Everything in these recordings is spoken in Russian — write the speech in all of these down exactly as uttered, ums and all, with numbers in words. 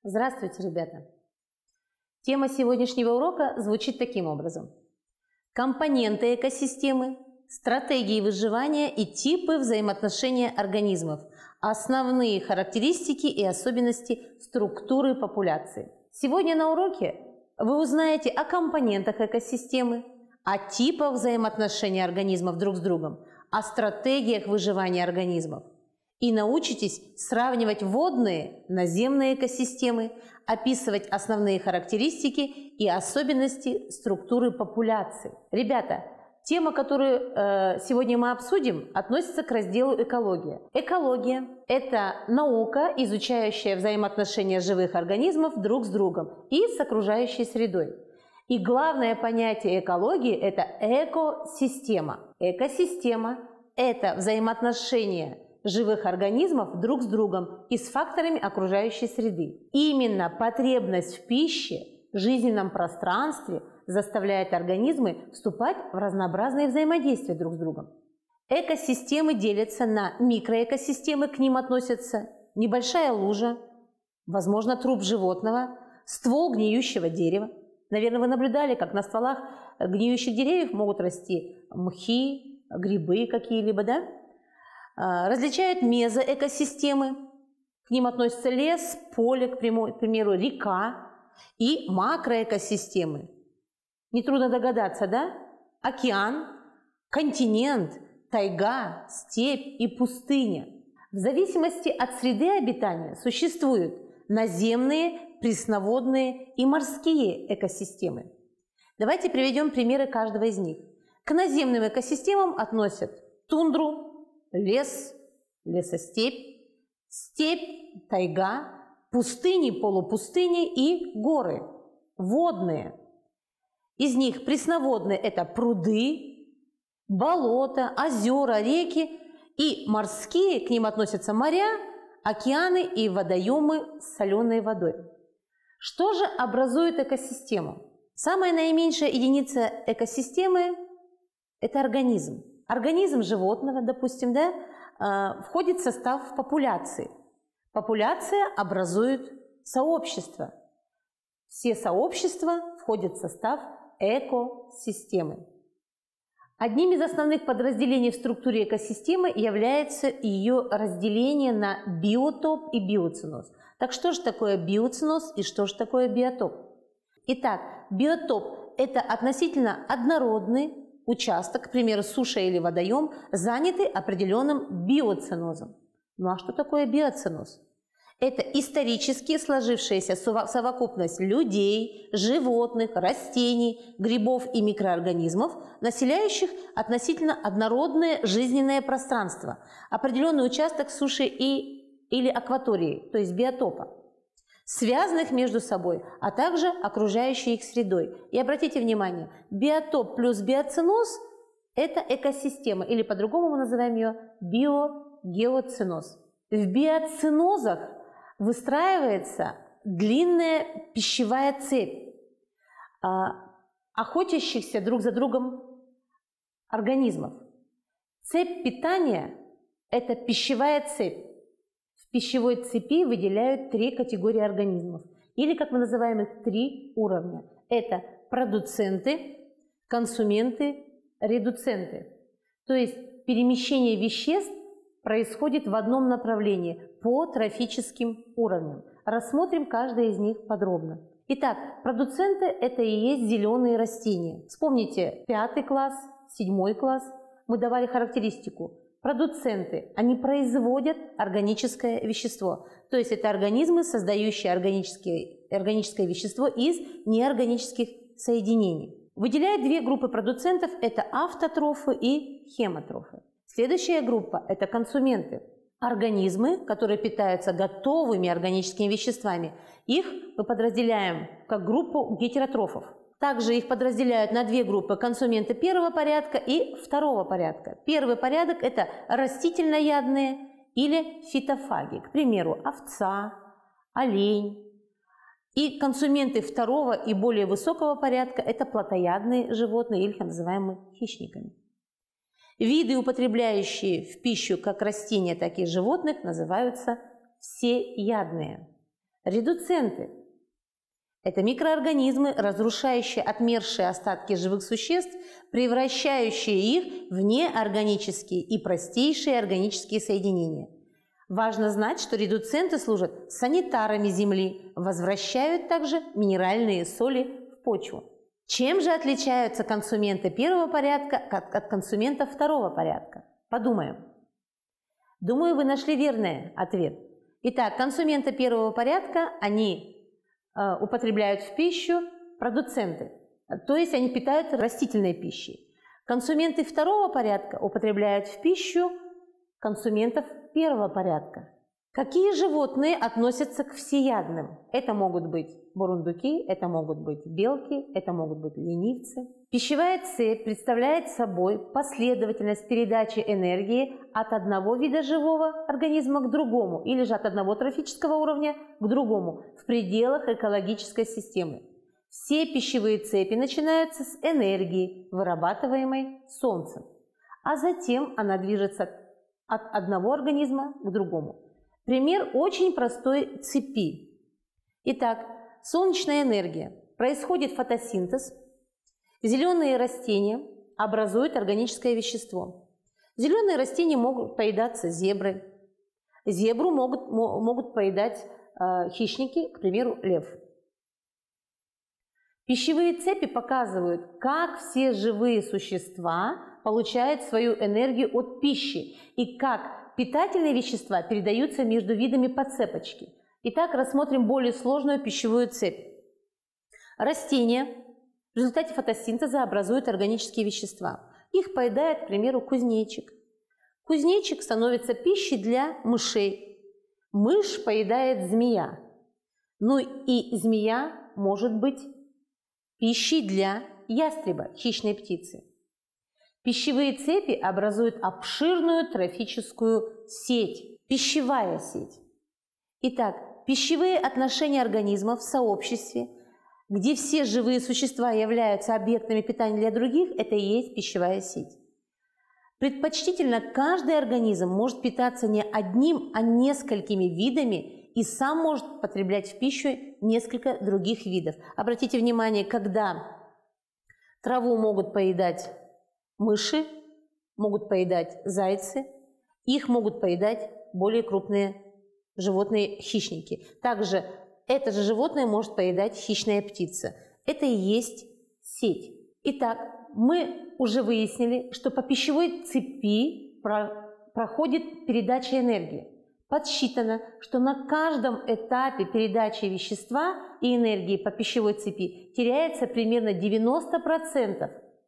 Здравствуйте, ребята! Тема сегодняшнего урока звучит таким образом. Компоненты экосистемы, стратегии выживания и типы взаимоотношения организмов, основные характеристики и особенности структуры популяции. Сегодня на уроке вы узнаете о компонентах экосистемы, о типах взаимоотношения организмов друг с другом, о стратегиях выживания организмов. И научитесь сравнивать водные, наземные экосистемы, описывать основные характеристики и особенности структуры популяции. Ребята, тема, которую э, сегодня мы обсудим, относится к разделу «Экология». Экология – это наука, изучающая взаимоотношения живых организмов друг с другом и с окружающей средой. И главное понятие экологии – это экосистема. Экосистема – это взаимоотношения живых организмов друг с другом и с факторами окружающей среды. Именно потребность в пище, жизненном пространстве заставляет организмы вступать в разнообразные взаимодействия друг с другом. Экосистемы делятся на микроэкосистемы, к ним относятся небольшая лужа, возможно, труп животного, ствол гниющего дерева. Наверное, вы наблюдали, как на стволах гниющих деревьев могут расти мхи, грибы какие-либо, да? Различают мезоэкосистемы, к ним относятся лес, поле, к примеру, река, и макроэкосистемы. Нетрудно догадаться, да? Океан, континент, тайга, степь и пустыня. В зависимости от среды обитания существуют наземные, пресноводные и морские экосистемы. Давайте приведем примеры каждого из них. К наземным экосистемам относят тундру, лес, лесостепь, степь, тайга, пустыни, полупустыни и горы, водные. Из них пресноводные – это пруды, болота, озера, реки, и морские, к ним относятся моря, океаны и водоемы с соленой водой. Что же образует экосистему? Самая наименьшая единица экосистемы – это организм. Организм животного, допустим, да, входит в состав популяции. Популяция образует сообщество. Все сообщества входят в состав экосистемы. Одним из основных подразделений в структуре экосистемы является ее разделение на биотоп и биоценоз. Так что же такое биоценоз и что же такое биотоп? Итак, биотоп – это относительно однородный участок, к примеру, суша или водоем, занятый определенным биоценозом. Ну а что такое биоценоз? Это исторически сложившаяся совокупность людей, животных, растений, грибов и микроорганизмов, населяющих относительно однородное жизненное пространство, определенный участок суши и, или акватории, то есть биотопа, связанных между собой, а также окружающей их средой. И обратите внимание, биотоп плюс биоценоз – это экосистема, или по-другому мы называем ее биогеоценоз. В биоценозах выстраивается длинная пищевая цепь охотящихся друг за другом организмов. Цепь питания – это пищевая цепь. В пищевой цепи выделяют три категории организмов, или, как мы называем их, три уровня. Это продуценты, консументы, редуценты. То есть перемещение веществ происходит в одном направлении по трофическим уровням. Рассмотрим каждый из них подробно. Итак, продуценты – это и есть зеленые растения. Вспомните пятый класс, седьмой класс. Мы давали характеристику. Продуценты, они производят органическое вещество, то есть это организмы, создающие органическое, органическое вещество из неорганических соединений. Выделяют две группы продуцентов, это автотрофы и хемотрофы. Следующая группа – это консументы, организмы, которые питаются готовыми органическими веществами. Их мы подразделяем как группу гетеротрофов. Также их подразделяют на две группы – консументы первого порядка и второго порядка. Первый порядок – это растительноядные или фитофаги, к примеру, овца, олень. И консументы второго и более высокого порядка – это плотоядные животные, или их называем мы хищниками. Виды, употребляющие в пищу как растения, так и животных, называются всеядные. Редуценты – это микроорганизмы, разрушающие отмершие остатки живых существ, превращающие их в неорганические и простейшие органические соединения. Важно знать, что редуценты служат санитарами Земли, возвращают также минеральные соли в почву. Чем же отличаются консументы первого порядка от консументов второго порядка? Подумаем. Думаю, вы нашли верный ответ. Итак, консументы первого порядка, они э, употребляют в пищу продуценты, то есть они питаются растительной пищей. Консументы второго порядка употребляют в пищу консументов первого порядка. Какие животные относятся к всеядным? Это могут быть бурундуки, это могут быть белки, это могут быть ленивцы. Пищевая цепь представляет собой последовательность передачи энергии от одного вида живого организма к другому, или же от одного трофического уровня к другому в пределах экологической системы. Все пищевые цепи начинаются с энергии, вырабатываемой Солнцем, а затем она движется от одного организма к другому. Пример очень простой цепи. Итак, солнечная энергия. Происходит фотосинтез. Зеленые растения образуют органическое вещество. Зеленые растения могут поедаться зеброй. Зебру могут, могут поедать э, хищники, к примеру, лев. Пищевые цепи показывают, как все живые существа получают свою энергию от пищи и как питательные вещества передаются между видами по цепочке. Итак, рассмотрим более сложную пищевую цепь. Растения в результате фотосинтеза образуют органические вещества. Их поедает, к примеру, кузнечик. Кузнечик становится пищей для мышей. Мышь поедает змея. Ну и змея может быть пищей для ястреба, хищной птицы. Пищевые цепи образуют обширную трофическую сеть, пищевая сеть. Итак, пищевые отношения организмов в сообществе, где все живые существа являются объектами питания для других, это и есть пищевая сеть. Предпочтительно каждый организм может питаться не одним, а несколькими видами и сам может потреблять в пищу несколько других видов. Обратите внимание, когда траву могут поедать мыши, могут поедать зайцы, их могут поедать более крупные животные-хищники. Также это же животное может поедать хищная птица. Это и есть сеть. Итак, мы уже выяснили, что по пищевой цепи про проходит передача энергии. Подсчитано, что на каждом этапе передачи вещества и энергии по пищевой цепи теряется примерно девяносто процентов.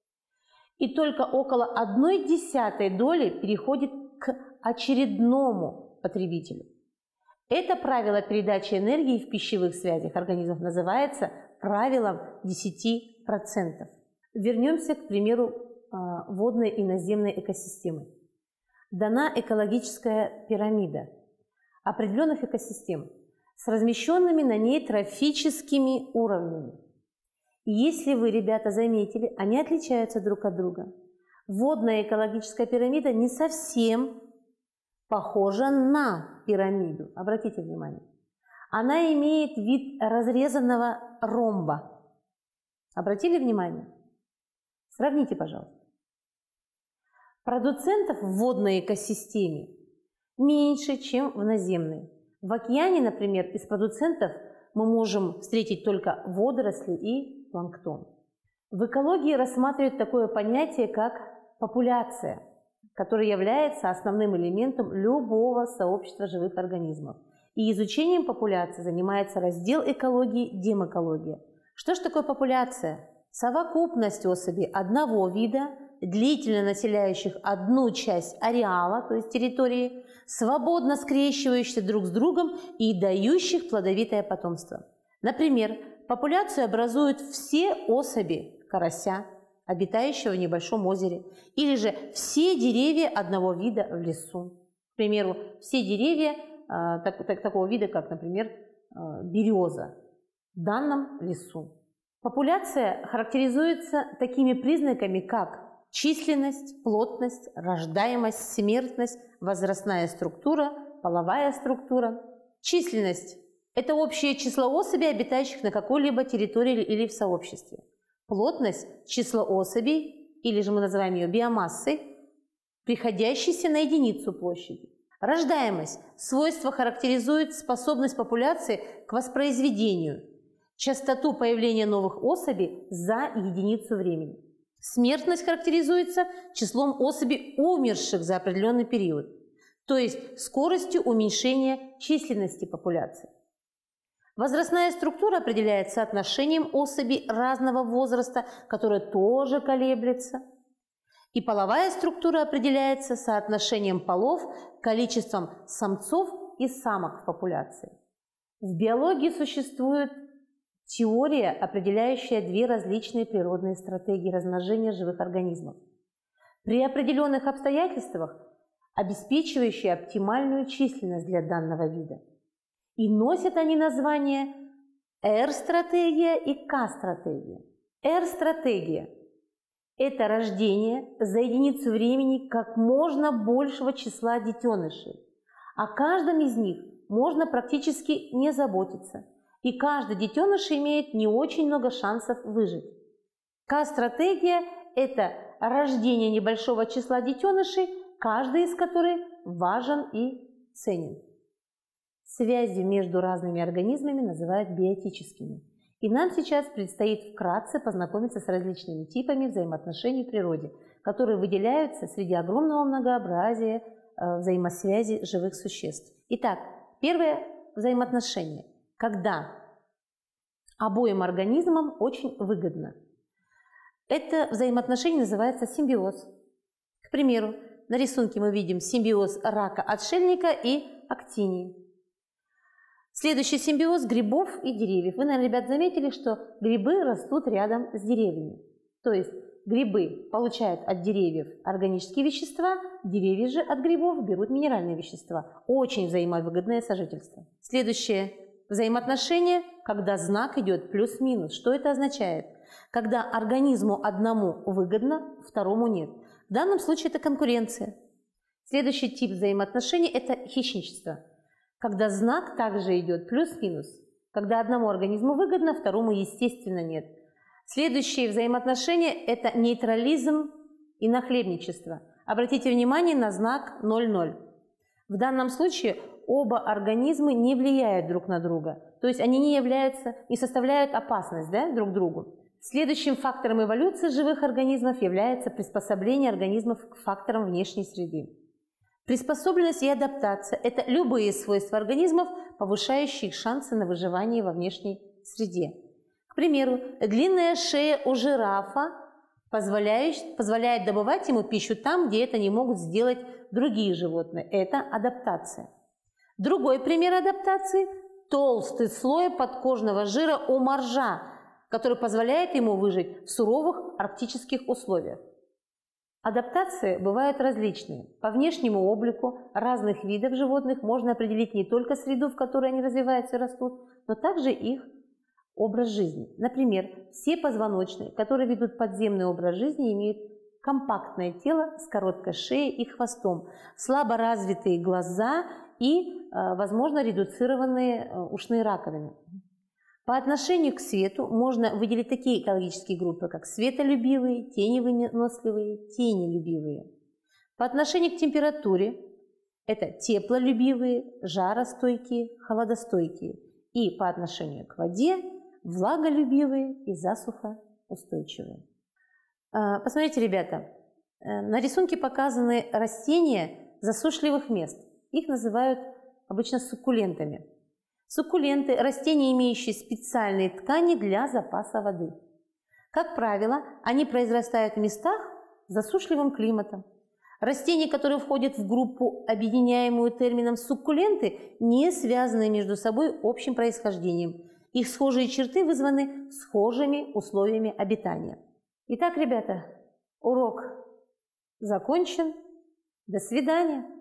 И только около одной десятой доли переходит к очередному потребителю. Это правило передачи энергии в пищевых связях организмов называется правилом десяти процентов. Вернемся к примеру водной и наземной экосистемы. Дана экологическая пирамида определенных экосистем с размещенными на ней трофическими уровнями. И если вы, ребята, заметили, они отличаются друг от друга. Водная экологическая пирамида не совсем похожа на пирамиду. Обратите внимание. Она имеет вид разрезанного ромба. Обратили внимание? Сравните, пожалуйста. Продуцентов в водной экосистеме меньше, чем в наземной. В океане, например, из продуцентов мы можем встретить только водоросли и планктон. В экологии рассматривают такое понятие, как популяция, которая является основным элементом любого сообщества живых организмов. И изучением популяции занимается раздел экологии демокология. Что же такое популяция? Совокупность особей одного вида, длительно населяющих одну часть ареала, то есть территории, свободно скрещивающихся друг с другом и дающих плодовитое потомство. Например, популяцию образуют все особи карася, обитающего в небольшом озере, или же все деревья одного вида в лесу. К примеру, все деревья э, так, так, такого вида, как, например, э, береза в данном лесу. Популяция характеризуется такими признаками, как численность, плотность, рождаемость, смертность, возрастная структура, половая структура. Численность Это общее число особей, обитающих на какой-либо территории или в сообществе. Плотность – число особей, или же мы называем ее биомассой, приходящейся на единицу площади. Рождаемость – свойство характеризует способность популяции к воспроизведению, частоту появления новых особей за единицу времени. Смертность характеризуется числом особей, умерших за определенный период, то есть скоростью уменьшения численности популяции. Возрастная структура определяется соотношением особей разного возраста, которое тоже колеблется. И половая структура определяется соотношением полов, количеством самцов и самок в популяции. В биологии существует теория, определяющая две различные природные стратегии размножения живых организмов, при определенных обстоятельствах обеспечивающие оптимальную численность для данного вида. И носят они название R-стратегия и K-стратегия. R-стратегия – это рождение за единицу времени как можно большего числа детенышей. О каждом из них можно практически не заботиться, и каждый детеныш имеет не очень много шансов выжить. К-стратегия – это рождение небольшого числа детенышей, каждый из которых важен и ценен. Связи между разными организмами называют биотическими. И нам сейчас предстоит вкратце познакомиться с различными типами взаимоотношений в природе, которые выделяются среди огромного многообразия взаимосвязи живых существ. Итак, первое взаимоотношение, когда обоим организмам очень выгодно. Это взаимоотношение называется симбиоз. К примеру, на рисунке мы видим симбиоз рака-отшельника и актинии. Следующий симбиоз грибов и деревьев. Вы, наверное, ребят, заметили, что грибы растут рядом с деревьями. То есть грибы получают от деревьев органические вещества, деревья же от грибов берут минеральные вещества. Очень взаимовыгодное сожительство. Следующее взаимоотношение, когда знак идет плюс-минус. Что это означает? Когда организму одному выгодно, второму нет. В данном случае это конкуренция. Следующий тип взаимоотношений – это хищничество. Когда знак также идет плюс-минус. Когда одному организму выгодно, второму, естественно, нет. Следующие взаимоотношения – это нейтрализм и нахлебничество. Обратите внимание на знак ноль ноль. В данном случае оба организма не влияют друг на друга. То есть они не являются, не составляют опасность, да, друг другу. Следующим фактором эволюции живых организмов является приспособление организмов к факторам внешней среды. Приспособленность и адаптация – это любые свойства организмов, повышающие их шансы на выживание во внешней среде. К примеру, длинная шея у жирафа позволяет, позволяет добывать ему пищу там, где это не могут сделать другие животные. Это адаптация. Другой пример адаптации – толстый слой подкожного жира у моржа, который позволяет ему выжить в суровых арктических условиях. Адаптации бывают различные. По внешнему облику разных видов животных можно определить не только среду, в которой они развиваются и растут, но также их образ жизни. Например, все позвоночные, которые ведут подземный образ жизни, имеют компактное тело с короткой шеей и хвостом, слабо развитые глаза и, возможно, редуцированные ушные раковины. По отношению к свету можно выделить такие экологические группы, как светолюбивые, теневыносливые, тенелюбивые. По отношению к температуре это теплолюбивые, жаростойкие, холодостойкие. И по отношению к воде влаголюбивые и засухоустойчивые. Посмотрите, ребята, на рисунке показаны растения засушливых мест. Их называют обычно суккулентами. Суккуленты – растения, имеющие специальные ткани для запаса воды. Как правило, они произрастают в местах с засушливым климатом. Растения, которые входят в группу, объединяемую термином суккуленты, не связаны между собой общим происхождением. Их схожие черты вызваны схожими условиями обитания. Итак, ребята, урок закончен. До свидания.